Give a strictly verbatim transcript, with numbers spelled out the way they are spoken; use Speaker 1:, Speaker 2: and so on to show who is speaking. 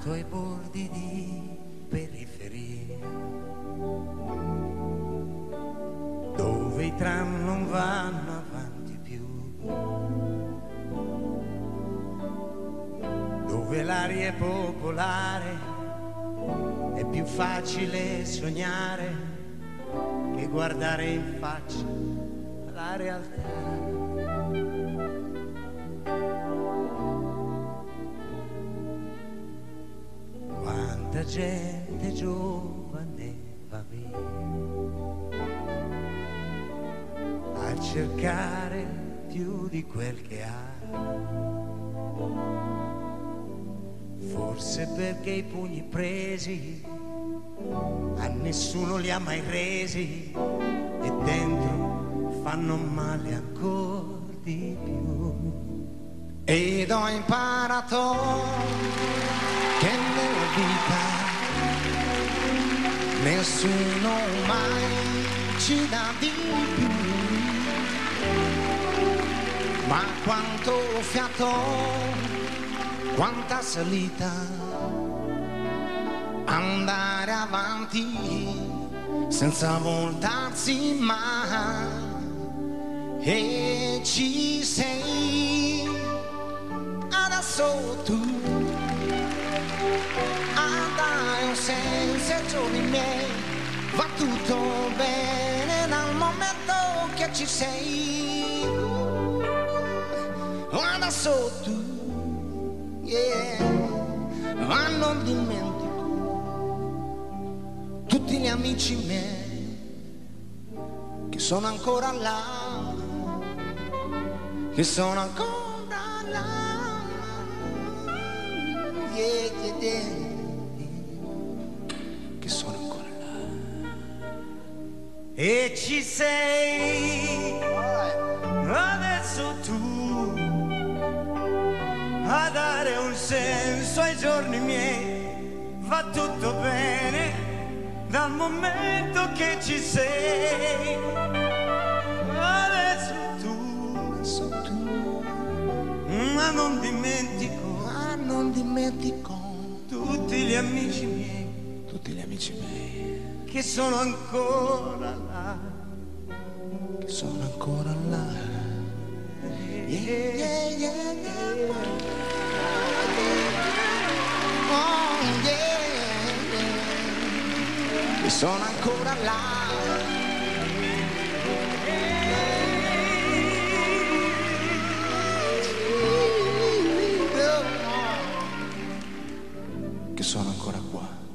Speaker 1: abitato ai bordi di periferia, dove i tram non vanno avanti più, dove l'aria è popolare, è più facile sognare che guardare in faccia la realtà. Quanta gente giovane va via a cercare più di quel che ha, forse perché i pugni presi a nessuno li ha mai resi e dentro fanno male ancora di più. Ed ho imparato che nella vita nessuno mai ci dà di più, ma quanto fiato, quanta salita, andare avanti senza voltarsi mai. E ci sei adesso tu a dare un senso ai giorni miei, va tutto bene dal momento che ci sei adesso tu, yeah. Ma non dimentico tutti gli amici miei che sono ancora là, che sono ancora là, yeah, yeah, yeah. Che sono ancora là. E ci sei adesso tu a dare un senso ai giorni miei, va tutto bene dal momento che ci sei adesso tu, adesso tu. Ma non dimentico, ma non dimentico tutti gli amici miei, tutti gli amici miei che sono ancora là, che sono ancora là, yeah, yeah, yeah, yeah. Oh, yeah, yeah. Che sono ancora là, che sono ancora qua.